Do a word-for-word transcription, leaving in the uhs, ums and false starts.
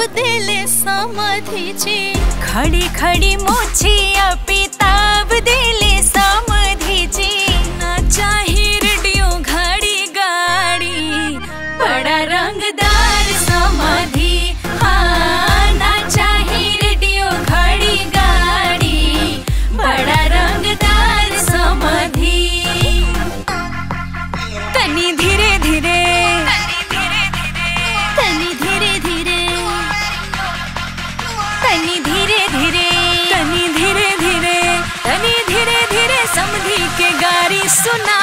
दिले समाधीची, खड़ी खड़ी मोछिया पिताब दिले समाधीची। ना चाही रेडियो घड़ी गाड़ी, बड़ा रंगदार समाधी। हाँ, ना चाही रेडियो घड़ी गाड़ी, बड़ा रंगदार समाधी। तनी धीरे धीरे, तनी धीरे धीरे, तनी धीरे धीरे, तनी धीरे धीरे, तनी धीरे धीरे समधी के गारी सुना।